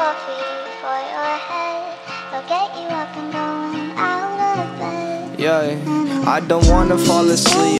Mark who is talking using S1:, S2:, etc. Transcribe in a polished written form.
S1: coffee for your head. I'll get you up and going out of bed.
S2: Yeah, I don't wanna fall asleep.